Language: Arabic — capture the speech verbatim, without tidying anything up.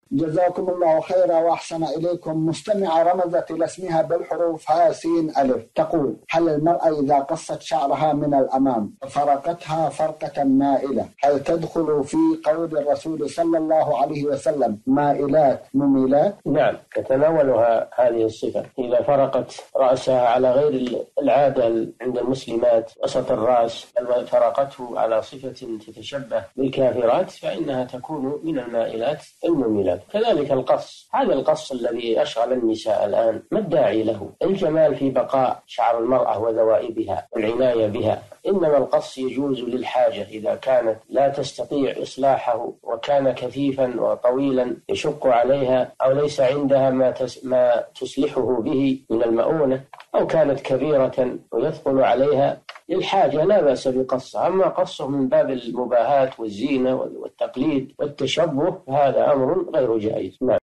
جزاكم الله خيرا وأحسن إليكم. مستمعة رمزت إلى اسمها بالحروف ها سين ألف، تقول: هل المرأة إذا قصت شعرها من الأمام فرقتها فرقة مائلة هل تدخل في قول الرسول صلى الله عليه وسلم مائلات مميلات؟ نعم، تتناولها هذه الصفة. إذا فرقت رأسها على غير العادة عند المسلمات وسط الرأس، بل فرقته على صفة تتشبه بالكافرات، فإنها تكون من المائلات المميلات. كذلك القص، هذا القص الذي أشغل النساء الآن، ما الداعي له؟ الجمال في بقاء شعر المرأة وذوائبها والعناية بها، إنما القص يجوز للحاجة إذا كانت لا تستطيع إصلاحه وكان كثيفا وطويلا يشق عليها، أو ليس عندها ما, تس ما تصلحه به من المؤونة، أو كانت كبيرة ويثقل عليها للحاجة، لا بأس بقصه. أما قصه من باب المباهاة والزينة والتقليد والتشبه هذا أمر غير جائز. نعم.